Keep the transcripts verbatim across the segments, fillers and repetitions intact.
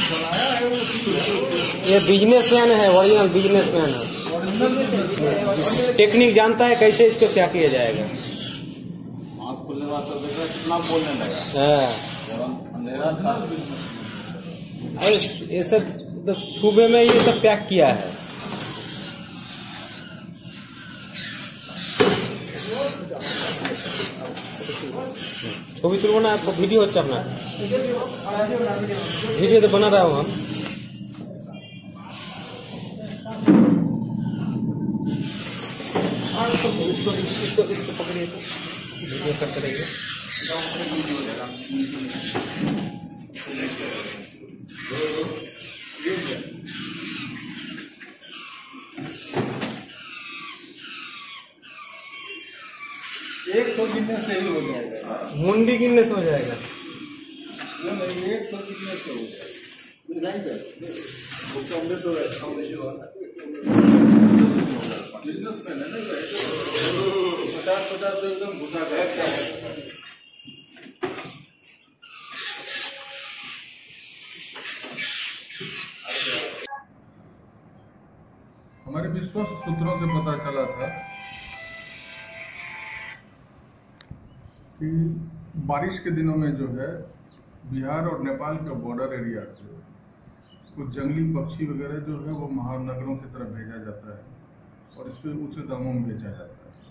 ये बिजनेसमैन है, original businessman है। टेक्निक जानता है कैसे इसको क्या किया जाएगा। आँख खुलने वाला कितना बोलने लगा। हाँ, अंधेरा था। अरे ये सब तो सुबह में ये सब पैक किया है। छवि तो बना, आपको वीडियो अच्छा अपना वीडियो तो बना रहा हूँ हम। इसको इसको इसको पकड़िए तो वीडियो करते रहिए। एक तो गिनने से ही हो जाएगा। मुंडी गिनने से हो जाएगा। नहीं, एक तो गिनने से हो जाएगा। नहीं सर, वो कमरे से बिजनेस में है ना, पचास पचास एकदम घुसा गया। हमारे विश्वस्त सूत्रों से पता चला था कि बारिश के दिनों में जो है बिहार और नेपाल का बॉर्डर एरिया से कुछ जंगली पक्षी वगैरह जो है वो महानगरों की तरफ भेजा जाता है और इस पर ऊंचे दामों में बेचा जाता है।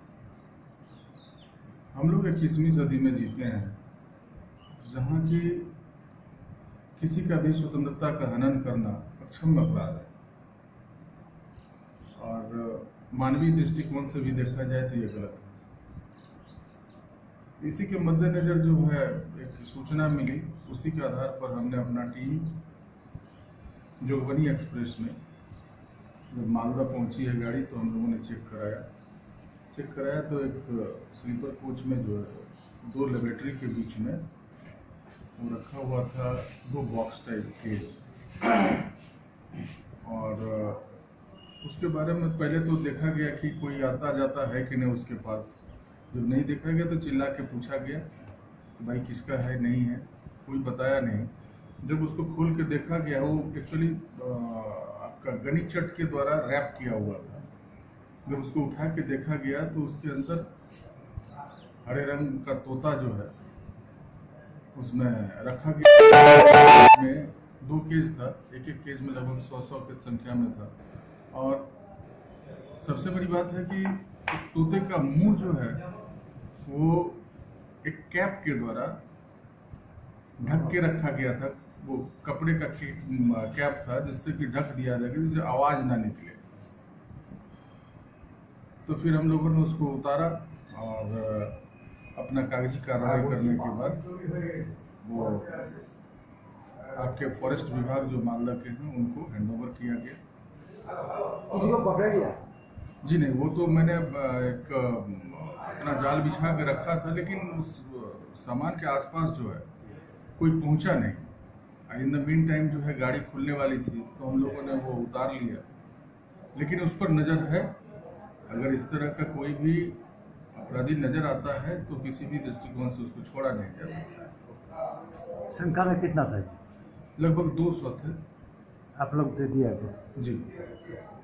हम लोग इक्कीसवीं सदी में जीते हैं जहाँ की किसी का भी स्वतंत्रता का हनन करना अक्षम्य अपराध है और मानवीय दृष्टिकोण से भी देखा जाए तो ये गलत है। इसी के मद्देनजर जो है एक सूचना मिली, उसी के आधार पर हमने अपना टीम जोगबनी एक्सप्रेस में जब मालदा पहुंची है गाड़ी तो हम लोगों ने चेक कराया चेक कराया तो एक स्लीपर कोच में जो है दो लेबोरेटरी के बीच में वो रखा हुआ था दो बॉक्स टाइप केज और उसके बारे में पहले तो देखा गया कि कोई आता जाता है कि नहीं उसके पास। जब नहीं देखा गया तो चिल्ला के पूछा गया कि भाई किसका है, नहीं है, कोई बताया नहीं। जब उसको खोल के देखा गया वो एक्चुअली आपका गनी चट के द्वारा रैप किया हुआ था। जब उसको उठा के देखा गया तो उसके अंदर हरे रंग का तोता जो है उसमें रखा गया में दो केज था, एक एक केज में लगभग सौ सौ की संख्या में था। और सबसे बड़ी बात है कि तोते का मुंह जो है वो एक कैप के द्वारा ढक के रखा गया था। वो कपड़े का कैप था जिससे कि ढक दिया जाएगा जिससे आवाज ना निकले। तो फिर हम लोगों ने उसको उतारा और अपना कागजी कार्रवाई करने के बाद वो आपके फॉरेस्ट विभाग जो मालदा के हैं उनको हैंडओवर किया गया। उसको पकड़ा गया? जी नहीं, वो तो मैंने एक अपना जाल बिछा के रखा था, लेकिन उस सामान के आसपास जो है कोई पहुंचा नहीं। इन द मीन टाइम जो है गाड़ी खुलने वाली थी तो हम लोगों ने वो उतार लिया, लेकिन उस पर नजर है। अगर इस तरह का कोई भी अपराधी नजर आता है तो किसी भी दृष्टिकोण से उसको छोड़ा नहीं जा सकता है। संख्या में कितना था? लगभग दो सौ थे। आप लोग दे दिया तो? जी।